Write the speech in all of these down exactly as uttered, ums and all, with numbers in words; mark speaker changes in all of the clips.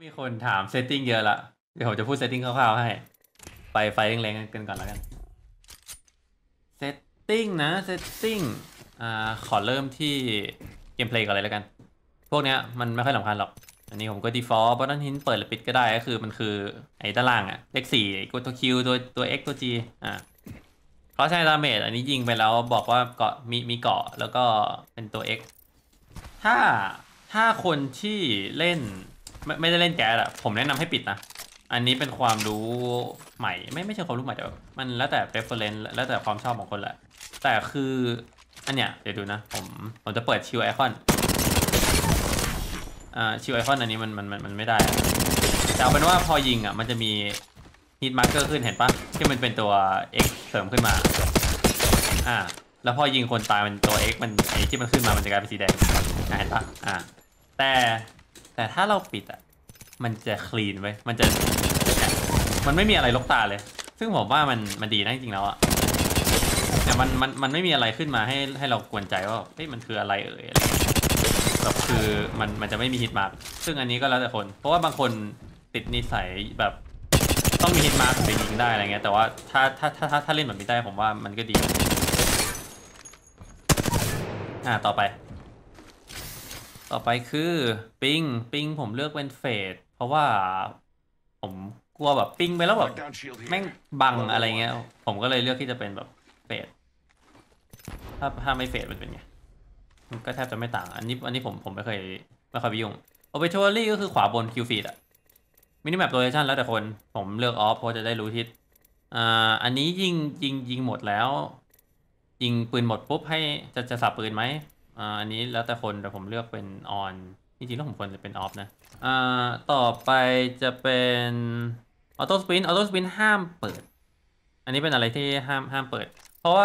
Speaker 1: มีคนถามเซตติ้งเยอะละเดี๋ยวผมจะพูดเซตติ้งคร่าวๆให้ไปไฟแรงๆกันก่อนแล้วกันเซตติ้งนะเซตติ้งอ่าขอเริ่มที่เกมเพลย์ก่อนเลยแล้วกันพวกเนี้ยมันไม่ค่อยสำคัญหรอกอันนี้ผมก็ default button hint เปิดหรือปิดก็ได้ก็คือมันคือไอ้ด้านล่างอะเลขสี่กดตัว Q ตัวตัว X ตัว G อ่าเขาใช้ดาเมจอันนี้ยิงไปแล้วบอกว่าเกาะมีมีเกาะแล้วก็เป็นตัว X ถ้าถ้าคนที่เล่นไม่ไม่ได้เล่นแก๊สอะผมแนะนำให้ปิดนะอันนี้เป็นความรู้ใหม่ไม่ไม่ใช่ความรู้ใหม่แต่แบบมันแล้วแต่ preference แล้วแต่ความชอบของคนแหละแต่คืออันเนี้ยเดี๋ยวดูนะผมผมจะเปิดชิวไอคอนอ่าชิวไอคอนอันนี้มันมันมันมันไม่ได้อะแต่เอาเป็นว่าพอยิงอ่ะมันจะมีฮิตมาร์เกอร์ขึ้นเห็นปะที่มันเป็นตัว X เสริมขึ้นมาอ่าแล้วพอยิงคนตายมันตัว X มันไอที่มันขึ้นมามันจะกลายเป็นสีแดงอ่าเห็นปะอ่าแต่แต่ถ้าเราปิดอ่ะมันจะคลีนไว้มันจะมันไม่มีอะไรลกตาเลยซึ่งผมว่ามันมันดีนะจริงๆแล้วอ่ะแต่มันมันมันไม่มีอะไรขึ้นมาให้ให้เรากวนใจว่าเฮ้ยมันคืออะไรเอ่ยแบบคือมันมันจะไม่มีฮิตมาร์กซึ่งอันนี้ก็แล้วแต่คนเพราะว่าบางคนติดนิสัยแบบต้องมีฮิตมาร์กถึงจะยิงได้อะไรเงี้ยแต่ว่าถ้าถ้าถ้าถ้าถ้าเล่นแบบนี้ได้ผมว่ามันก็ดีอ่าต่อไปต่อไปคือปิงปิงผมเลือกเป็นเฟดเพราะว่าผมกลัวแบบปิงไปแล้วแบบ
Speaker 2: Lockdown shield
Speaker 1: แม่ง
Speaker 2: here.
Speaker 1: บัง
Speaker 2: Level
Speaker 1: อะไรเงี้ย
Speaker 2: one.
Speaker 1: ผมก็เลยเลือกที่จะเป็นแบบเฟดถ้าถ้าไม่เฟดมันเป็นไงมันก็แทบจะไม่ต่างอันนี้อันนี้ผมผมไม่เคยไม่ค่อยไปยุ่ง obituary ก็คือขวาบน Q feed อะมินิแมปโลเคชั่นแล้วแต่คนผมเลือกออฟเพราะจะได้รู้ทิศอ่าอันนี้ยิงยิงยิงหมดแล้ว ยิงปืนหมดปุ๊บให้จะจะสับปืนไหมอ่าอันนี้แล้วแต่คนแต่ผมเลือกเป็นออนจริงๆแล้วผมควรจะเป็นออฟนะอ่าต่อไปจะเป็นออโต้สปินออโต้สปินห้ามเปิดอันนี้เป็นอะไรที่ห้ามห้ามเปิดเพราะว่า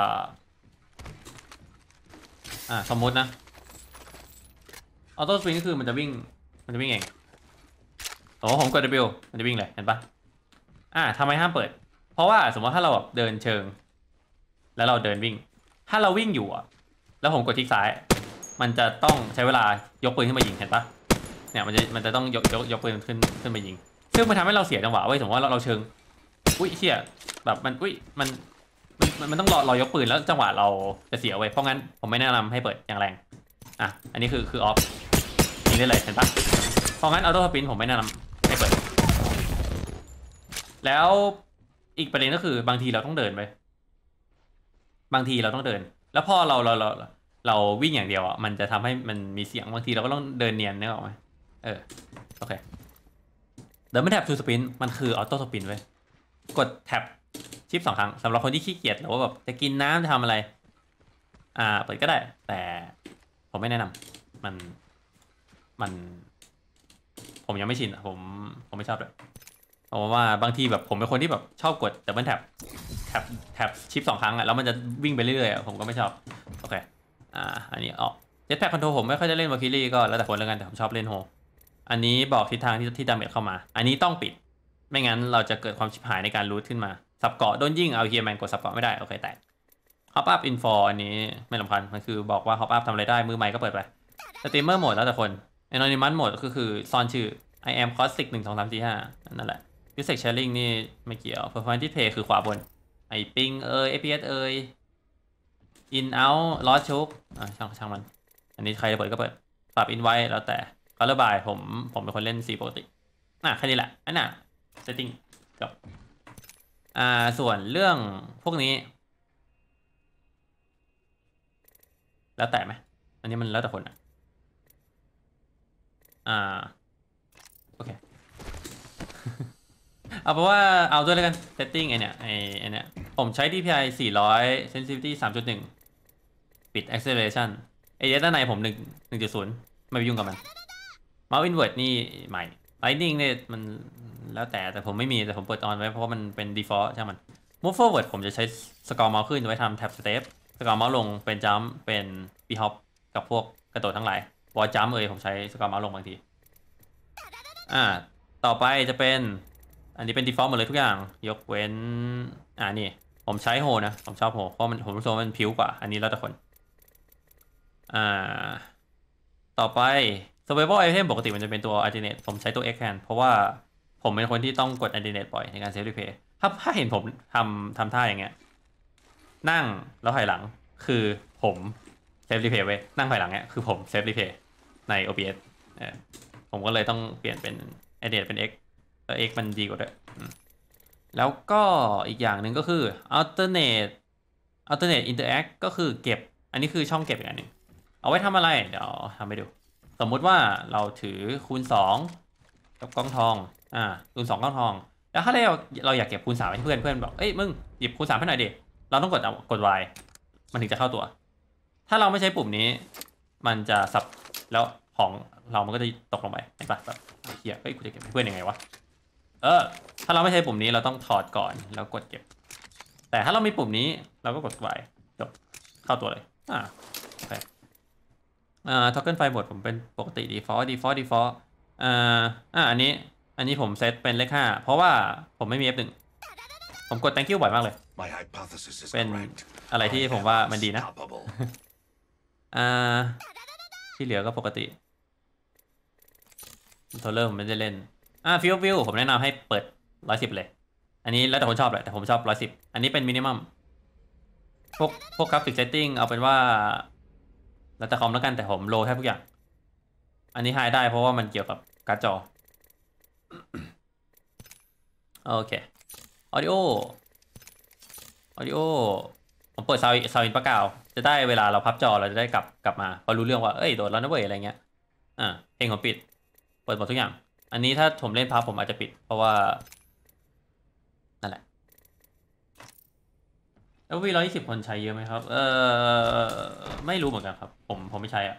Speaker 1: อ่าสมมุตินะออโต้สปินก็คือมันจะวิ่งมันจะวิ่งเองโอ้ผมกด W มันจะวิ่งเลยเห็นปะอ่าทำไมห้ามเปิดเพราะว่าสมมติถ้าเราแบบเดินเชิงแล้วเราเดินวิ่งถ้าเราวิ่งอยู่อ่ะแล้วผมกดคลิกซ้ายมันจะต้องใช้เวลายกปืนขึ้นมายิงเห็นปะเนี่ยมันจะมันจะต้องยกยกยกปืนขึ้นขึ้นมายิงซึ่งมันทำให้เราเสียจังหวะเว้ยสมมติว่าเราเราเชิงอุ้ยเชี่ยแบบมันอุ้ยมันมันมันต้องรอรอยกปืนแล้วจังหวะเราจะเสียเว้ยเพราะงั้นผมไม่แนะนำให้เปิดอย่างแรงอ่ะอันนี้คือคือออฟยิงได้เลยเห็นปะเพราะงั้นออโต้สปินผมไม่แนะนำให้เปิดแล้วอีกประเด็นก็คือบางทีเราต้องเดินไปบางทีเราต้องเดินแล้วพอเราเราเราเราวิ่งอย่างเดียวอ่ะมันจะทำให้มันมีเสียงบางทีเราก็ต้องเดินเนียนนึกออกไหมเออโอเคเดินไม่แท็บทูสปินมันคือออโต้สปินไว้กดแท็บชิปสองครั้งสำหรับคนที่ขี้เกียจหรือว่าแบบจะกินน้ำจะทำอะไรอ่าเปิดก็ได้แต่ผมไม่แนะนำมันมันผมยังไม่ชินอ่ะผมผมไม่ชอบเลยเพราะว่าบางทีแบบผมเป็นคนที่แบบชอบกดดับเบิลแท็บแท็บแท็บชิปสองครั้งอ่ะแล้วมันจะวิ่งไปเรื่อยๆอ่ะผมก็ไม่ชอบโอเคอ่าอันนี้ออกเจ็ตแพ็คคอนโทรผมไม่ค่อยได้เล่นวาคิลี่ก็แล้วแต่คนแล้วกันแต่ผมชอบเล่นโฮอันนี้บอกทิศทางที่ที่ดาเมจเข้ามาอันนี้ต้องปิดไม่งั้นเราจะเกิดความชิบหายในการรูทขึ้นมาสับเกาะโดนยิงเอาเฮียแมนกดสับเกาะไม่ได้โอเคแตก Hop up info อันนี้ไม่สำคัญมันคือบอกว่า Hop up ทำอะไรได้มือใหม่ก็เปิดไปสตรีมเมอร์โหมดแล้วแต่คน Anonymous โหมดก็คือซ่อนชื่อ I am caustic หนึ่งสองสามสี่ห้านั่นแหละ Music sharing นี่ไม่เกี่ยว Performance display คือขวาบนไอ้ปิงเอย เอ พี เอส เอย in out lost choke อ่ะช่างช่างมันอันนี้ใครจะเปิดก็เปิดปรับ invite แล้วแต่ color by ผมผมเป็นคนเล่นสีปกติอ่ะแค่นี้แหละอันน่ะ setting จบอ่าส่วนเรื่องพวกนี้แล้วแต่ไหมอันนี้มันแล้วแต่คนอ่ะอ่าโอเค เอาเป็นว่าเอาด้วยแล้วกัน setting ไอเนี่ยไอไอเนี่ยผมใช้ ดี พี ไอ สี่ร้อย sensitivity สามจุดหนึ่งปิด acceleration ไอเดียด้านในผมหนึ่งหนึ่งจุดศูนย์ไม่ไปยุ่งกับมัน mouse invert นี่ใหม่ lightning เนี่ยมันแล้วแต่แต่ผมไม่มีแต่ผมเปิดออนไว้เพราะว่ามันเป็น default ใช่มัน move forward ผมจะใช้สกอร์เมาส์ขึ้นไว้ทำ tap step สกอร์เมาส์ลงเป็น jump เป็น b hop กับพวกกระโดดทั้งหลาย wall jump เอ่ยผมใช้สกอร์เมาส์ลงบางทีอ่าต่อไปจะเป็นอันนี้เป็น default หมดเลยทุกอย่างยกเว้นอ่านี่ผมใช้โฮนะผมชอบโฮเพราะมันผมรู้สึกว่ามันผิวกว่าอันนี้แล้วแต่คนอ่าต่อไป survival item ปกติมันจะเป็นตัว alternate ผมใช้ตัว X แทนเพราะว่าผมเป็นคนที่ต้องกด alternate บ่อยในการ save replay ถ้าถ้าเห็นผมทำทำท่าอย่างเงี้ยนั่งแล้วถอยหลังคือผม save replay ไว้นั่งถอยหลังเนี้ยคือผม save replay ใน โอ บี เอส เออผมก็เลยต้องเปลี่ยนเป็น alternate เป็น X แล้ว X มันดีกว่าด้วยแล้วก็อีกอย่างหนึ่งก็คือ alternate alternate interact ก็คือเก็บอันนี้คือช่องเก็บอีกอันหนึ่งเอาไว้ทำอะไรเดี๋ยวทำให้ดูสมมุติว่าเราถือคูณสองกับกล้องทองอ่าคูณสองกล้องทองแล้วถ้าเราเราอยากเก็บคูณสามให้เพื่อนเพื่อนบอกเอ้ยมึงหยิบคูณสามให้หน่อยดิเราต้องกดเอากด Y มันถึงจะเข้าตัวถ้าเราไม่ใช้ปุ่มนี้มันจะสับแล้วของเรามันก็จะตกลงไปเห็นปะแบบเฮียเฮ้ยกูจะเก็บให้เพื่อนยังไงวะเออถ้าเราไม่ใช้ปุ่มนี้เราต้องถอดก่อนแล้วกดเก็บแต่ถ้าเรามีปุ่มนี้เราก็กด Y จบเข้าตัวเลยอ่าโอเคอ่า toggle ไฟหมดผมเป็นปกติ default default default อ่าอ่าอันนี้อันนี้ผมเซตเป็นเลขห้าเพราะว่าผมไม่มี เอฟ หนึ่ง ผมกด thank you บ่อยมากเลยเป็นอะไรที่ผมว่ามันดีนะอ่าที่เหลือก็ปกติโทรเลอร์ผมไม่ได้เล่นอ่าฟิวฟิวผมแนะนำให้เปิดร้อยสิบเลยอันนี้แล้วแต่คนชอบแหละแต่ผมชอบร้อยสิบอันนี้เป็นมินิมัมพวกพวกกราฟิกเซตติ้งเอาเป็นว่าแล้วแต่คอมแล้วกันแต่ผมโลแทบทุกอย่างอันนี้ไฮได้เพราะว่ามันเกี่ยวกับการ์ดจอโอเคออดิโอออดิโอผมเปิดซาวด์ซาวด์อินปะกาวจะได้เวลาเราพับจอเราจะได้กลับกลับมาพอรู้เรื่องว่าเอ้ยโดนแล้วนะเว้ยอะไรเงี้ยอ่าเพลงผมปิดเปิดหมดทุกอย่างอันนี้ถ้าผมเล่นพับผมอาจจะปิดเพราะว่านั่นแหละแล้ววีร้อยยี่สิบคนใช้เยอะไหมครับเออไม่รู้เหมือนกันครับผมผมไม่ใช้อะ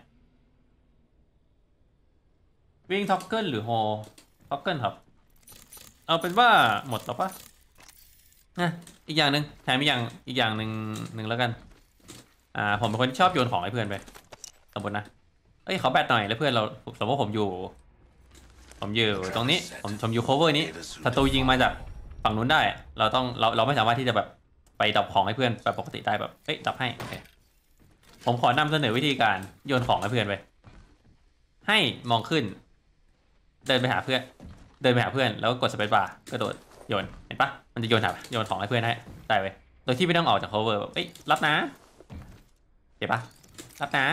Speaker 1: วิ่งท็อกเกิลหรือโฮท็อกเกิลครับเอาเป็นว่าหมดแล้วปะนะอีกอย่างหนึ่งแถมอีกอย่างอีกอย่างหนึ่งหนึ่งแล้วกันอ่าผมเป็นคนที่ชอบโยนของให้เพื่อนไปสมมตินะเอ้ยขอแบตหน่อยแล้วเพื่อนเราสมมติว่าผมอยู่ผมอยู่ตรงนี้ผมผมอยู่ cover นี้ศัตรูยิงมาจากฝั่งนู้นได้เราต้องเราเราไม่สามารถที่จะแบบไปดับของให้เพื่อนแบบปกติได้แบบเอ้ยดับให้โอเคผมขอนำเสนอวิธีการโยนของให้เพื่อนไปให้มองขึ้นเดินไปหาเพื่อนเดินไปหาเพื่อนแล้วก็กดสเปซบาร์กระโดดโยนเห็นปะมันจะโยนหาโยนของให้เพื่อนให้ได้เว้ยโดยที่ไม่ต้องออกจาก cover แบบเอ้ยรับนะเห็นปะรับนะ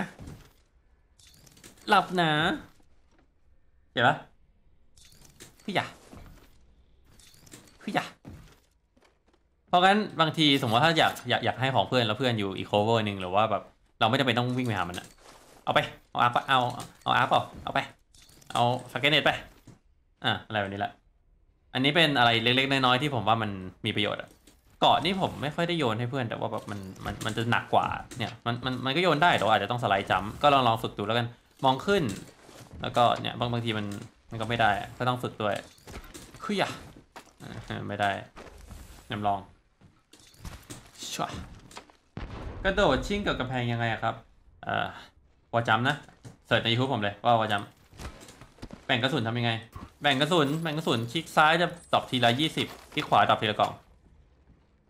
Speaker 1: รับนะเห็นปะพี่อยากพี่อยากเพราะงั้นบางทีสมมติว่าถ้าอยากอยากอยากให้ของเพื่อนแล้วเพื่อนอยู่อีก cover หนึ่งหรือว่าแบบเราไม่จำเป็นต้องวิ่งไปหามันอะเอาไปเอาอาร์ปเอาเอาอาร์ปเปล่าเอาไปเอาฟาเกเนตไปอ่ะอะไรแบบนี้แหละอันนี้เป็นอะไรเล็กๆน้อยๆที่ผมว่ามันมีประโยชน์อะเกาะนี่ผมไม่ค่อยได้โยนให้เพื่อนแต่ว่าแบบมันมันมันจะหนักกว่าเนี่ยมันมันมันก็โยนได้แต่ว่าอาจจะต้องสไลด์จัมป์ก็ลองลองฝึกดูแล้วกันมองขึ้นแล้วก็เนี่ยบางบางทีมันมันก็ไม่ได้ก็ต้องฝึกด้วยคืออย่าไม่ได้ยำลองชัวกระโดดชิ่งกับกำแพงยังไงครับเอ่อวอจัมนะเสิร์ชใน YouTube ผมเลยว่าวอจัมแบ่งกระสุนทำยังไงแบ่งกระสุนแบ่งกระสุนคลิกซ้ายจะดรอปทีละยี่สิบคลิกขวาดรอปทีละกล่อง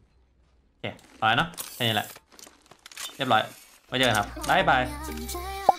Speaker 1: โอเคพอแล้วเนาะแค่นี้แหละเรียบร้อยไว้เจอกันครับบ๊ายบาย